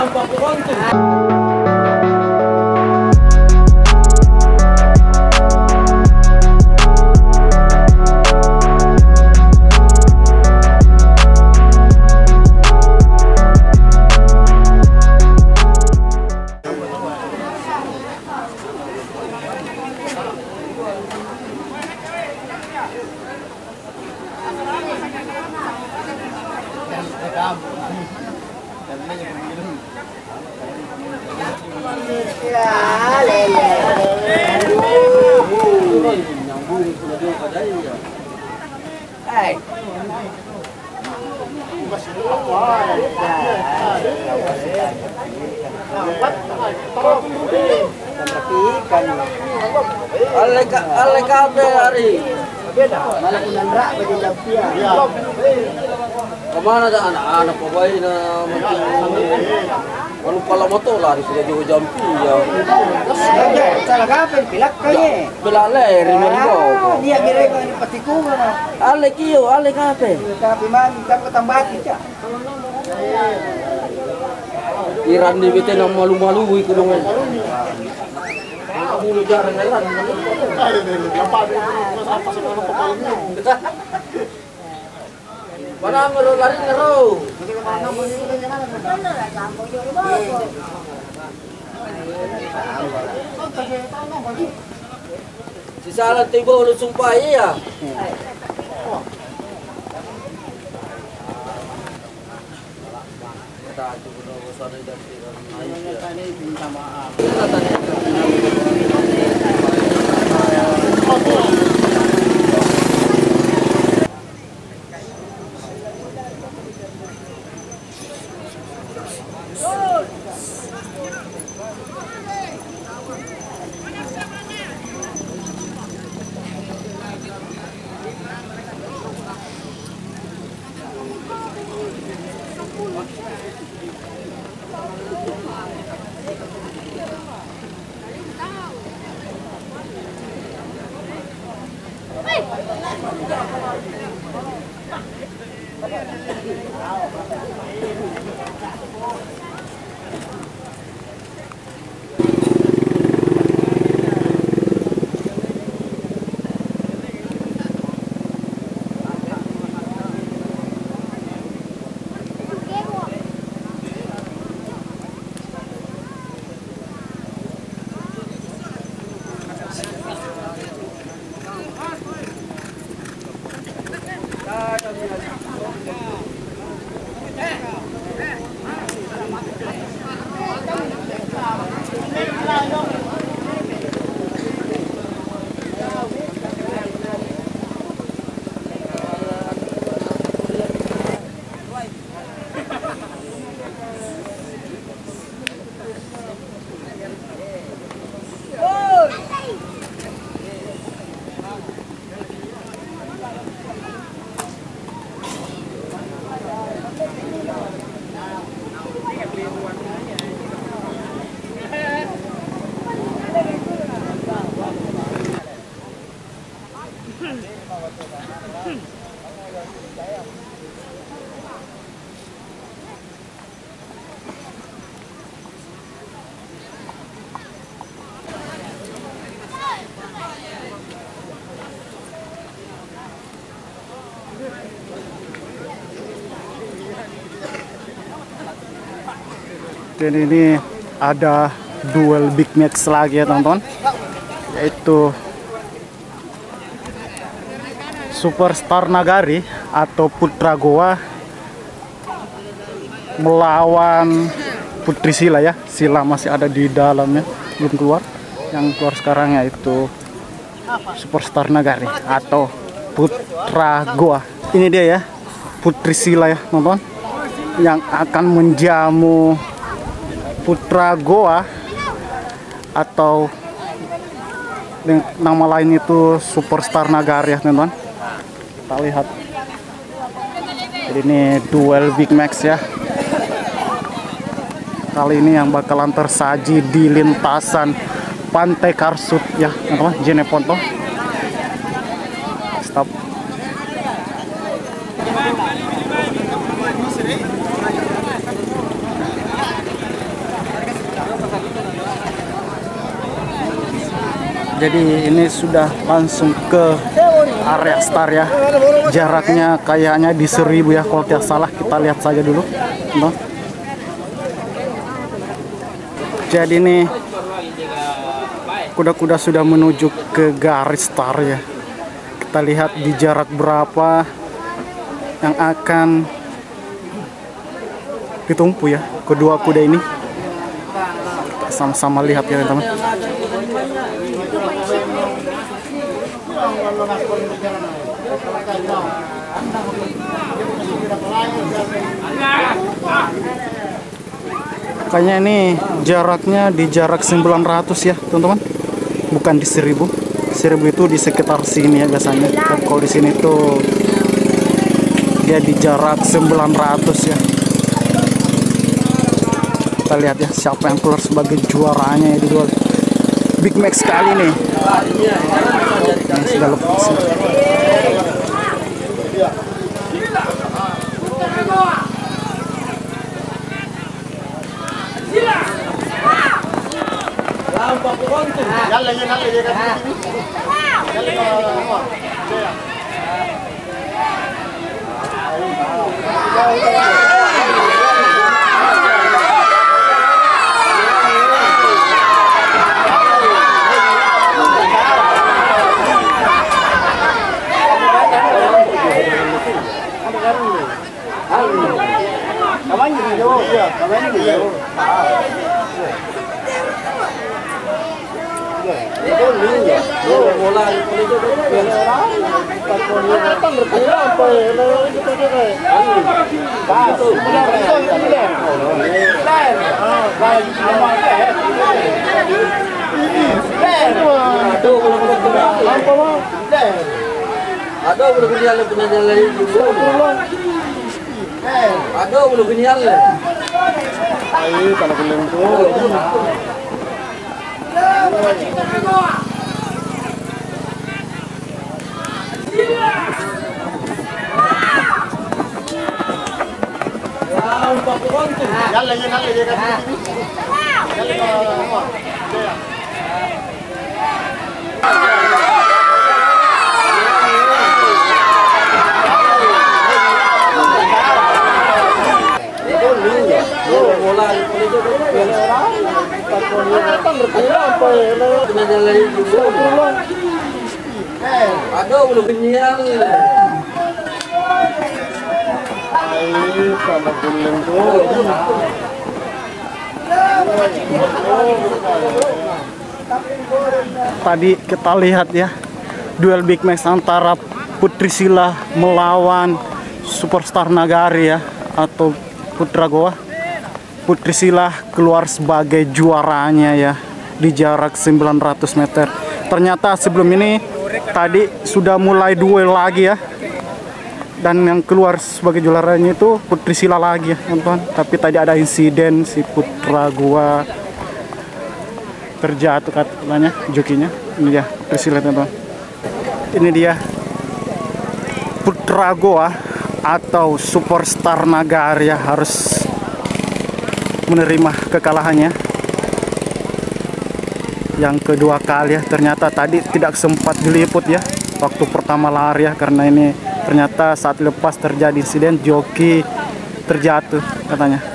Ale kabe hari. Malah kunandra bagi jampia. Kemana dah anak-anak pemain kalau pala motor lari sudah jauh jampi ya. Salah kapan pilak kaya. Bila ler lima. Dia kira ini patikungan. Ale kio, ale kape. Tapi man kita ketambah kita. Iran di bete nama malu-malu ikunungan. Mulu jarang Iran. Mana ngero lari ngero. Si salah tiba lu sumpah ya. Minta maaf. Dan ini ada duel big match lagi ya teman-teman, yaitu Superstar Nagari atau Putra Goa melawan Putri Sila ya. Sila masih ada di dalamnya, belum keluar. Yang keluar sekarang yaitu Superstar Nagari atau Putra Goa. Ini dia ya, Putri Sila ya teman-teman, yang akan menjamu Putra Goa atau nama lain itu Superstar Nagari ya teman-teman. Kita lihat. Jadi ini duel big match ya. Kali ini yang bakalan tersaji di lintasan Pantai Karsut ya teman-teman, Jeneponto. Stop. Jadi ini sudah langsung ke area start ya. Jaraknya kayaknya di 1000 ya kalau tidak salah. Kita lihat saja dulu. Nah. Jadi ini kuda-kuda sudah menuju ke garis start ya. Kita lihat di jarak berapa yang akan ditumpu ya kedua kuda ini. Sama-sama lihat ya teman-teman. Kayaknya ini jaraknya di jarak 900 ya teman-teman, bukan di 1000. 1000 itu di sekitar sini ya biasanya. Kalau di sini tuh dia di jarak 900 ya. Kita lihat ya siapa yang keluar sebagai juaranya ya di duel Big Max kali ini. Yang sudah lepas. Aduh, belum genial punya jalan itu. Aduh, belum genial. Ayo kalau belum tuh. Aduh, belum genial. Tadi kita lihat ya duel Big Max antara Putri Sila melawan Superstar Nagari ya, atau Putra Goa. Putri Sila keluar sebagai juaranya ya di jarak 900 meter. Ternyata sebelum ini tadi sudah mulai duel lagi ya, dan yang keluar sebagai juaranya itu Putri Sila lagi ya teman-teman. Tapi tadi ada insiden si Putra Goa terjatuh katanya jokinya. Ini dia Putri Sila teman-teman. Ini dia Putra Goa atau Superstar Nagari ya, harus menerima kekalahannya yang kedua kali ya. Ternyata tadi tidak sempat diliput ya waktu pertama lari ya, karena ini ternyata saat lepas terjadi insiden joki terjatuh katanya.